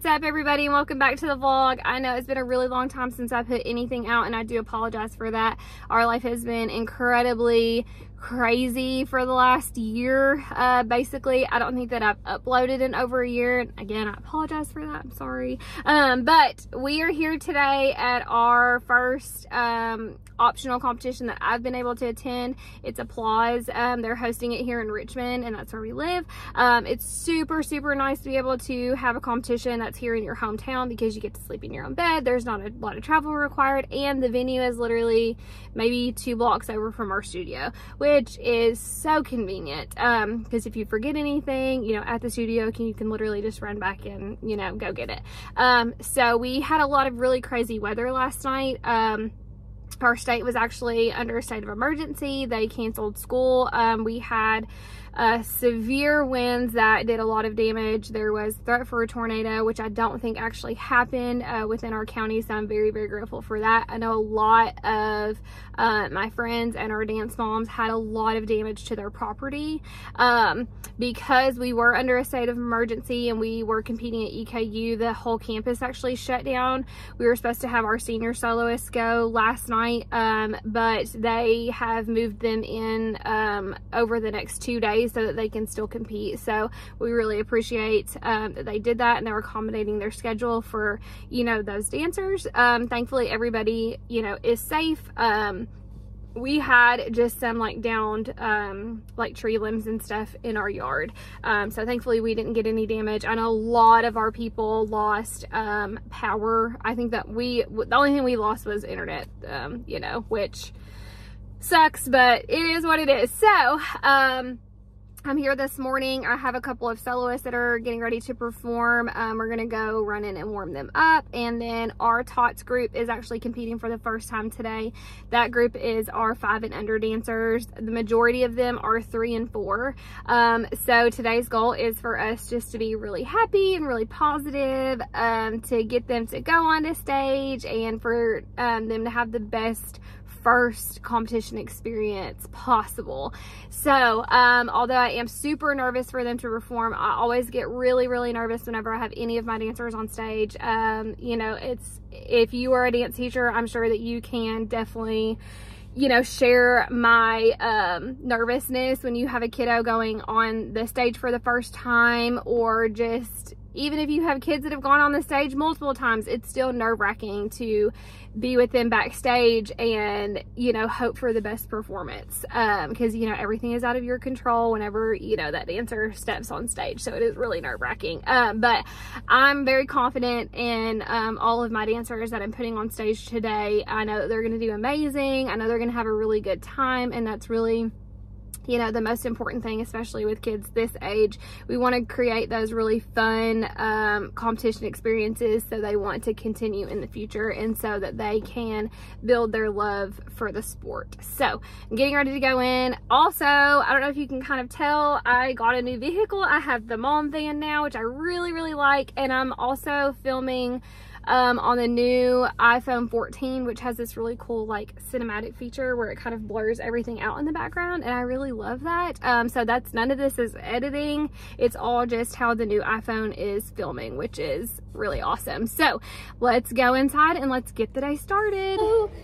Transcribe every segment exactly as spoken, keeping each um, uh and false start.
What's up, everybody, and welcome back to the vlog. I know it's been a really long time since I put anything out, and I do apologize for that. Our life has been incredibly crazy for the last year. Uh, basically, I don't think that I've uploaded in over a year. Again, I apologize for that. I'm sorry. Um, but we are here today at our first um, optional competition that I've been able to attend. It's Applause. Um, they're hosting it here in Richmond, and that's where we live. Um, it's super, super nice to be able to have a competition that's here in your hometown because you get to sleep in your own bed. There's not a lot of travel required, and the venue is literally maybe two blocks over from our studio, which is so convenient. Um, because if you forget anything, you know, at the studio, can you can literally just run back and, you know, go get it. Um, so we had a lot of really crazy weather last night. Um, our state was actually under a state of emergency. They canceled school. Um, we had Uh, severe winds that did a lot of damage. There was threat for a tornado, which I don't think actually happened uh, within our county, so I'm very, very grateful for that. I know a lot of uh, my friends and our dance moms had a lot of damage to their property. Um, because we were under a state of emergency and we were competing at E K U, the whole campus actually shut down. We were supposed to have our senior soloists go last night, um, but they have moved them in um, over the next two days so that they can still compete. So we really appreciate um, that they did that, and they're accommodating their schedule for, you know, those dancers. Um, thankfully everybody, you know, is safe. Um, we had just some like downed um, like tree limbs and stuff in our yard. Um, so thankfully we didn't get any damage. I know a lot of our people lost um, power. I think that we, the only thing we lost was internet, um, you know, which sucks, but it is what it is. So, um, I'm here this morning. I have a couple of soloists that are getting ready to perform. Um, we're gonna go run in and warm them up. And then our Tots group is actually competing for the first time today. That group is our five and under dancers. The majority of them are three and four. Um, so today's goal is for us just to be really happy and really positive, um, to get them to go on the stage and for um, them to have the best first competition experience possible. So um although I am super nervous for them to perform, I always get really really nervous whenever I have any of my dancers on stage. Um you know, it's, if you are a dance teacher, I'm sure that you can definitely, you know, share my um nervousness when you have a kiddo going on the stage for the first time, or just even if you have kids that have gone on the stage multiple times, it's still nerve-wracking to be with them backstage and, you know, hope for the best performance. Um, because, you know, everything is out of your control whenever, you know, that dancer steps on stage. So it is really nerve-wracking. Um, but I'm very confident in um, all of my dancers that I'm putting on stage today. I know that they're going to do amazing. I know they're going to have a really good time, and that's really, you know, the most important thing, especially with kids this age. We want to create those really fun um, competition experiences so they want to continue in the future, and so that they can build their love for the sport. So I'm getting ready to go in. Also, I don't know if you can kind of tell, I got a new vehicle. I have the mom van now, which I really, really like, and I'm also filming Um, on the new iPhone fourteen, which has this really cool like cinematic feature where it kind of blurs everything out in the background, and I really love that. Um, so that's, none of this is editing, it's all just how the new iPhone is filming, which is really awesome. So let's go inside and let's get the day started.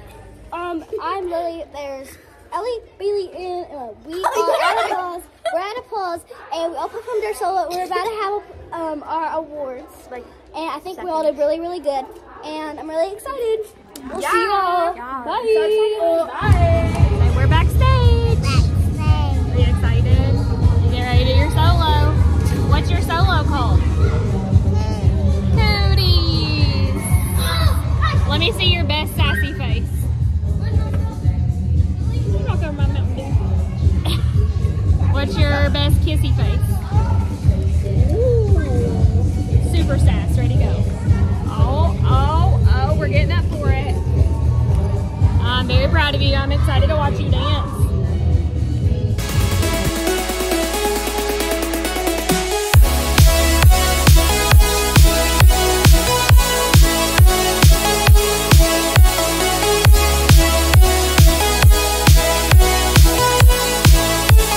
Um, I'm Lily. There's Ellie, Bailey, and uh, we are at Applause. We're at Applause, and we all performed our solo. We're about to have um, our awards, like, and I think second. We all did really, really good. And I'm really excited. We'll yeah. see you all. Yeah. Bye. So Bye. So we're backstage. Backstage. Are you excited? You get ready to do your solo. What's your solo called? Cooties. Let me see your best sassy face. What's your best kissy face? Ooh. Super sass, ready to go. Oh, oh, oh, we're getting up for it. I'm very proud of you. I'm excited to watch you dance.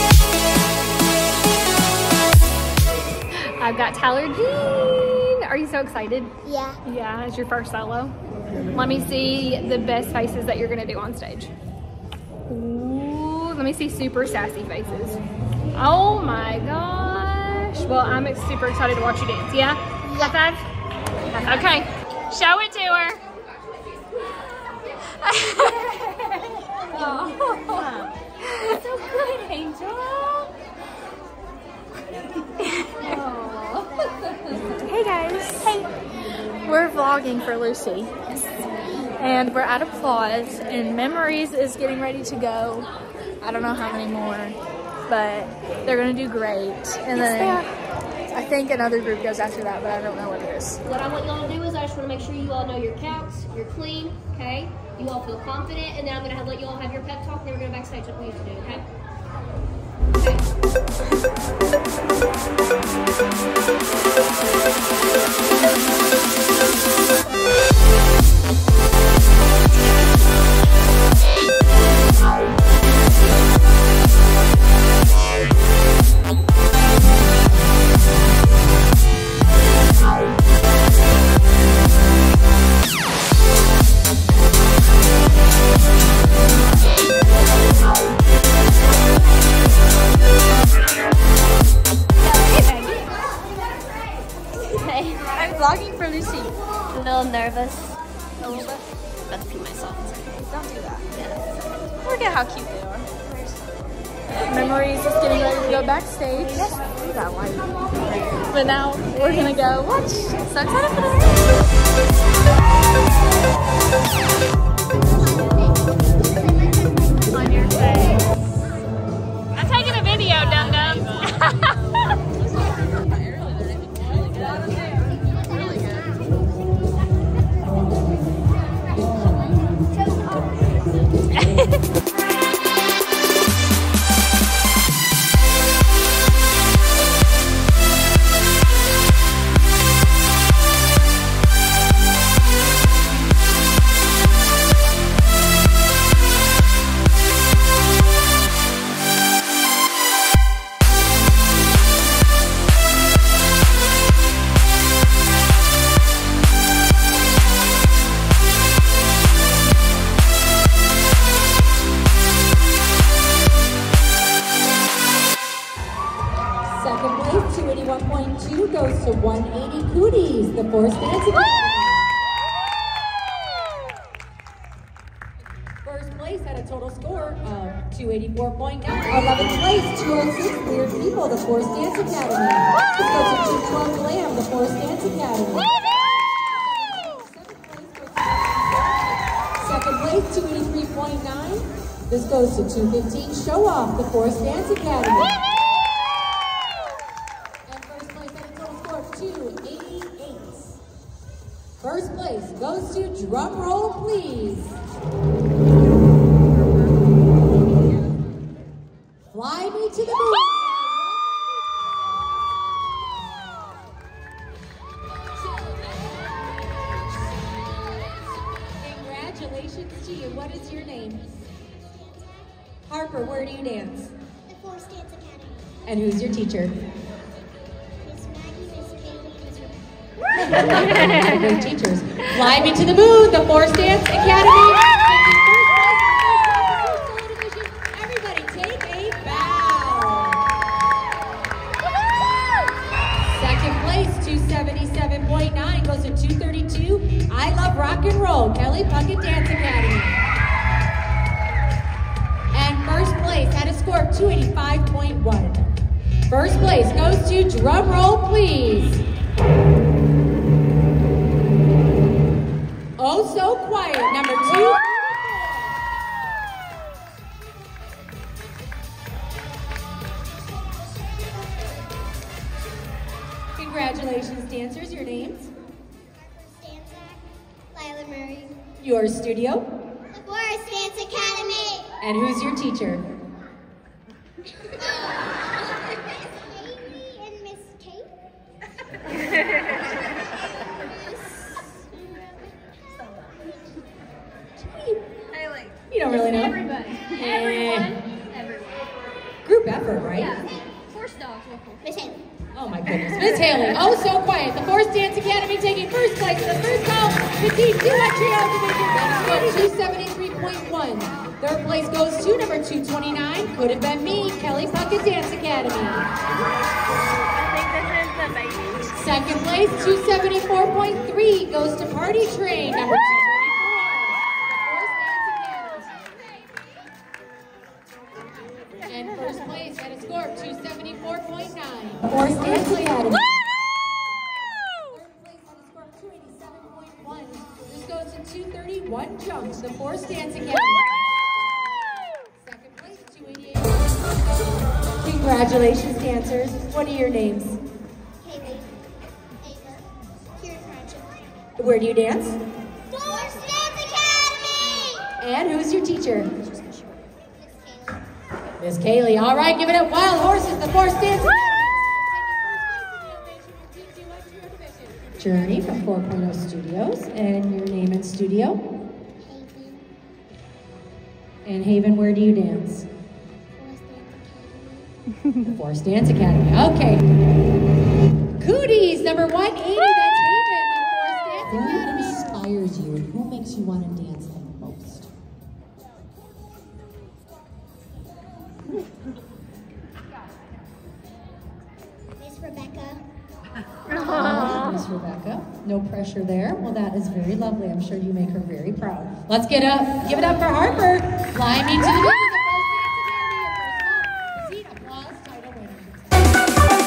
I've got Tyler Jean. Are you so excited? Yeah. Yeah, it's your first solo. Let me see the best faces that you're gonna do on stage. Ooh, let me see super sassy faces. Oh my gosh. Well, I'm super excited to watch you dance. Yeah? High five? High five. Okay, show it to her. Oh, so good, Angel. Hey guys. Hey. We're vlogging for Lucy. And we're at Applause, and Memories is getting ready to go. I don't know how many more, but they're gonna do great. And then I think another group goes after that, but I don't know what it is. What I want y'all to do is I just want to make sure you all know your counts, you're clean, okay? You all feel confident, and then I'm gonna have, let you all have your pep talk, and then we're gonna backstage like we used to do, okay? I'm vlogging for Lucy. A little nervous. A little bit. About to pee myself. Don't do that. Look at how cute they are. Memories is getting ready to go backstage. That light. But now we're gonna go watch. So excited for this. On your face. I'm taking a video, dum-dums. Second place, two eighty-one point two goes to one eighty Cooties, the Forest Dance Academy. First place at a total score of two eighty-four point nine. eleventh place, two oh six Weird People, the Forest Dance Academy. This goes to two twelve Glam, the Forest Dance Academy. Second place, two eighty-three point nine. This goes to two fifteen Show Off, the Forest Dance Academy. two eighty-eight. First place goes to, drum roll please, Fly Me to the Moon. Congratulations to you. What is your name? Harper, where do you dance? The Forest Dance Academy. And who's your teacher? Great teachers. Fly Me to the Moon, the Forest Dance Academy. Everybody take a bow. Second place, two seventy-seven point nine goes to two thirty-two I Love Rock and Roll, Kelly Puckett Dance Academy. And first place at a score of two eighty-five point one. First place goes to, drum roll please, Oh So Quiet, number two. Congratulations, dancers. Your names? Stanza, Lila Murray. Your studio? The Forest Dance Academy. And who's your teacher? Amy and Miss Kate. You don't really know. Everybody. Eh. Everyone. Everyone. Group effort, right? Yeah. Force dogs. Miss Haley. Oh my goodness. Miss Haley, oh so quiet. The Force Dance Academy taking first place in the first call, the T two Trio Division. That is two seventy-three point one. Third place goes to number two twenty-nine. Could have been me, Kelly Puckett Dance Academy. I think this is the baby. Second place, two seventy-four point three, goes to Party Train, number two thirty-four. And first place at a score of two seventy-four point nine. Force Dance Academy. Third place at a score of two eighty-seven point one. This goes to two thirty-one jumps, the Force Dance Academy. Second place, two eighty-eight. Congratulations, dancers. What are your names? Haley, Ava, Kieran Cratchit. Where do you dance? Force Dance Academy! And who's your teacher? Miss Kayla. Miss Kaylee. All right, give it up. Wild Horses, the Force Dance Academy. Journey from four point oh Studios. And your name and studio? Haven, And Haven, where do you dance? Force Dance Academy. The Force Dance Academy. Okay. Cooties, number one eighty. That's Haven, the Force Dance Academy. Who inspires you and who makes you want to dance the most? Miss Rebecca. Oh, Miss Rebecca. No pressure there. Well, that is very lovely. I'm sure you make her very proud. Let's get up. Give it up for Harper. Climbing to the music. The Force Dance Academy. Your first call. Seat, applause, title winner.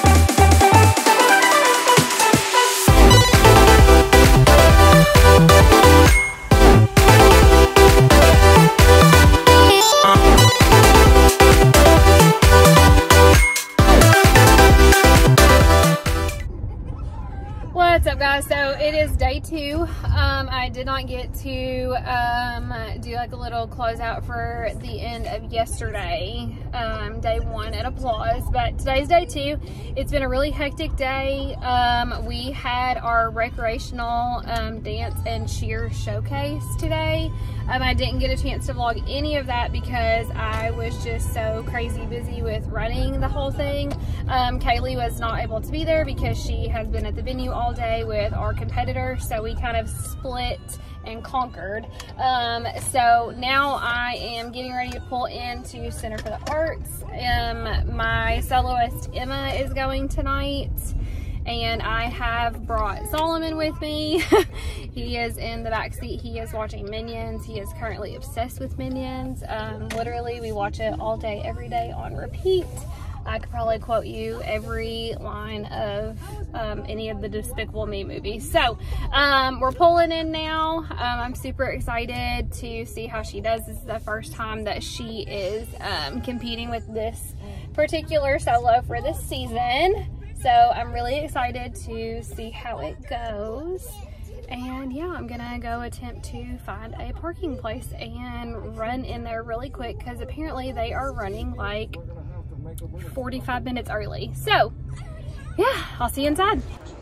What's up, guys? So it is day two. Um, I did not get to um, do like a little closeout for the end of yesterday, um, day one at Applause, but today's day two. It's been a really hectic day. Um, we had our recreational um, dance and cheer showcase today. Um, I didn't get a chance to vlog any of that because I was just so crazy busy with running the whole thing. Um, Kaylee was not able to be there because she has been at the venue all day with our competitor, so we kind of split and conquered. Um, so now I am getting ready to pull into Center for the Arts. Um, my soloist Emma is going tonight, and I have brought Solomon with me. He is in the back seat. He is watching Minions. He is currently obsessed with Minions. Um, literally, we watch it all day, every day on repeat. I could probably quote you every line of um, any of the Despicable Me movies. So um, we're pulling in now. Um, I'm super excited to see how she does. This is the first time that she is um, competing with this particular solo for this season. So I'm really excited to see how it goes. And yeah, I'm gonna go attempt to find a parking place and run in there really quick because apparently they are running like forty-five minutes early. So yeah, I'll see you inside.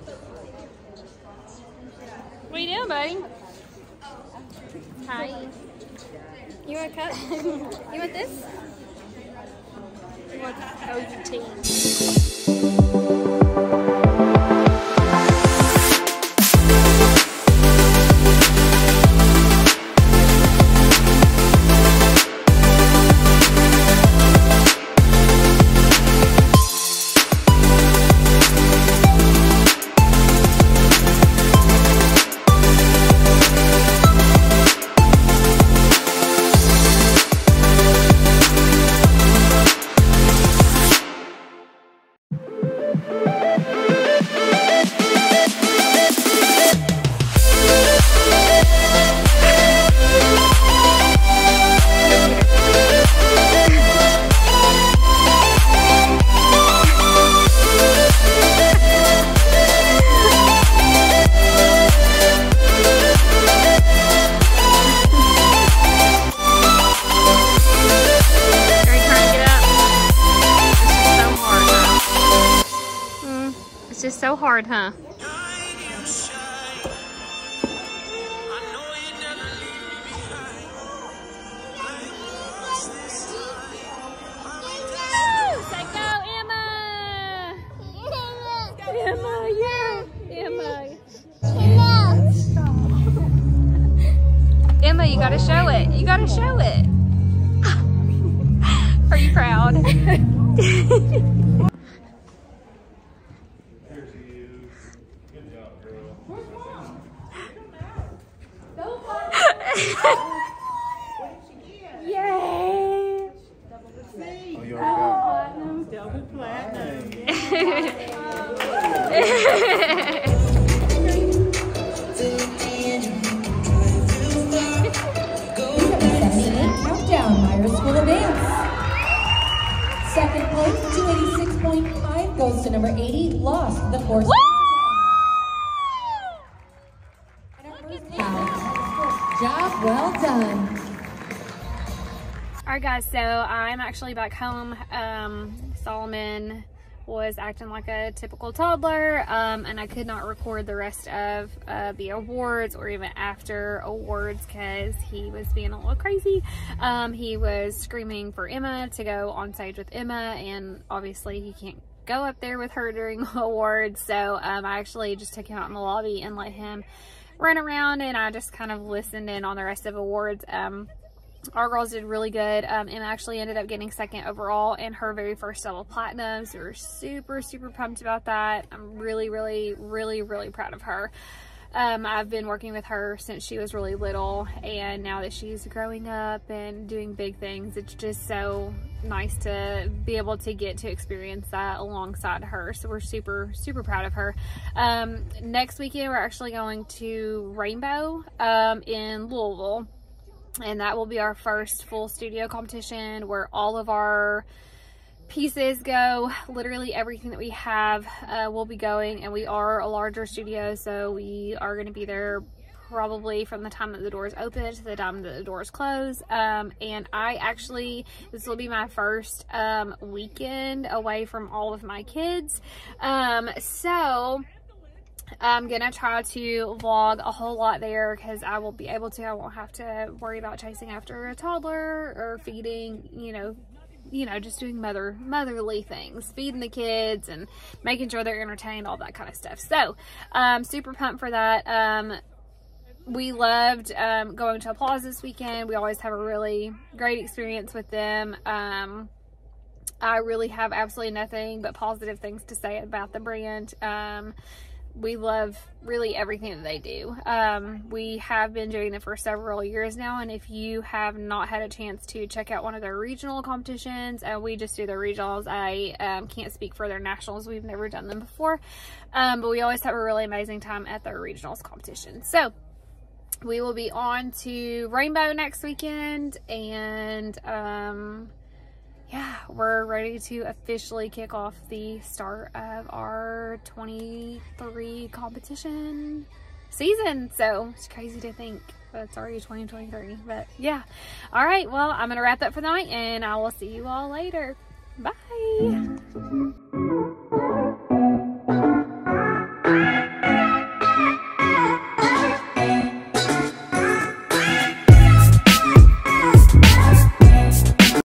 What are you doing, buddy? Hi. You want a cup? You want this? You want O U T? Just so hard, huh? Say go, Emma! you gotta show it. You gotta show it. Are you proud? Yay! Oh, you already got Double platinum. Countdown, Myra School of Dance. Second place, two eighty-six point five, goes to number eighty, Lost, the Force. And our first count. Job well done. Alright guys, so I'm actually back home. Um, Solomon was acting like a typical toddler, um, and I could not record the rest of uh, the awards or even after awards because he was being a little crazy. Um, he was screaming for Emma to go on stage with Emma, and obviously he can't go up there with her during awards, so um, I actually just took him out in the lobby and let him run around, and I just kind of listened in on the rest of awards. Um, Our girls did really good. Um, Emma actually ended up getting second overall in her very first double platinum. So we're super, super pumped about that. I'm really, really, really, really proud of her. Um, I've been working with her since she was really little, and now that she's growing up and doing big things, it's just so nice to be able to get to experience that alongside her. So we're super, super proud of her. Um, next weekend, we're actually going to Rainbow um, in Louisville. And that will be our first full studio competition where all of our pieces go. Literally everything that we have uh, will be going, and we are a larger studio, so we are going to be there probably from the time that the doors open to the time that the doors close. Um, and I actually, this will be my first um, weekend away from all of my kids. Um, so I'm gonna try to vlog a whole lot there because I will be able to. I won't have to worry about chasing after a toddler or feeding, you know, you know, just doing mother motherly things, feeding the kids and making sure they're entertained, all that kind of stuff. So, um, super pumped for that. Um, we loved um, going to Applause this weekend. We always have a really great experience with them. Um, I really have absolutely nothing but positive things to say about the brand. Um, We love really everything that they do. Um, we have been doing it for several years now, and if you have not had a chance to check out one of their regional competitions, uh, we just do their regionals. I um, can't speak for their nationals. We've never done them before, um, but we always have a really amazing time at their regionals competition. So we will be on to Rainbow next weekend, and um, yeah, we're ready to officially kick off the start of our twenty-three competition season. So it's crazy to think that it's already twenty twenty-three, but yeah. All right, well, I'm gonna wrap up for the night, and I will see you all later. Bye.